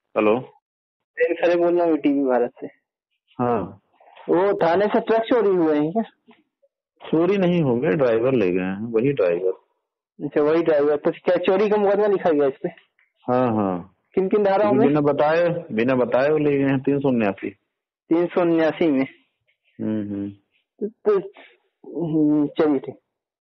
Hello. खरे बोल रहा हूँ टीवी भारत से। हाँ, वो थाने से ट्रक चोरी हुए हैं क्या? चोरी नहीं हो गए, ड्राइवर ले गए हैं, वही ड्राइवर। अच्छा, वही ड्राइवर। तो क्या चोरी का मुकदमा लिखा गया इस पे? हाँ हाँ, किन किन धाराओं क्योंकि में? बिना बताए वो ले गए हैं 379। 379 में। हम्म। चलिए ठीक।